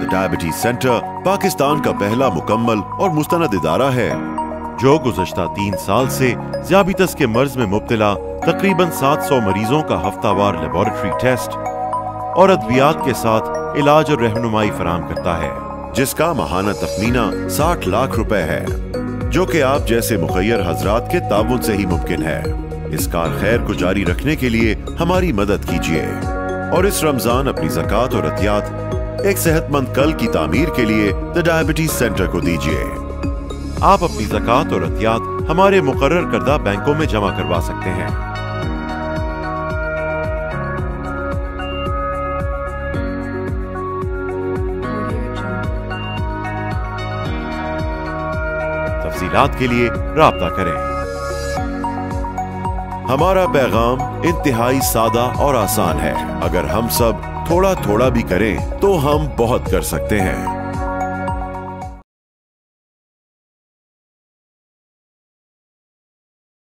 The diabetes centre Pakistan का पहला मुकम्मल और मुस्तनद इदारा है जो गुज़श्ता 3 साल से ज़ियाबितस के मर्ज में मुब्तला तकरीबन 700 मरीजों का हफ्तावार लेबोरेटरी टेस्ट और अद्वियात के साथ इलाज और रहनुमाई फराहम करता है, जिसका माहाना तखमीना 60 लाख रुपए है, जो कि आप जैसे मुखय्यर हजरात के ताउन से ही मुमकिन है। इस कार खैर को जारी रखने के लिए हमारी मदद कीजिए और इस रमजान अपनी ज़कात और अतियात एक सेहतमंद कल की तामीर के लिए द डायबिटीज सेंटर को दीजिए। आप अपनी ज़कात और अतियात हमारे मुकर्रर करदा बैंकों में जमा करवा सकते हैं। तफसीलात के लिए राब्ता करें। हमारा पैगाम इंतहाई सादा और आसान है। अगर हम सब थोड़ा थोड़ा भी करें तो हम बहुत कर सकते हैं।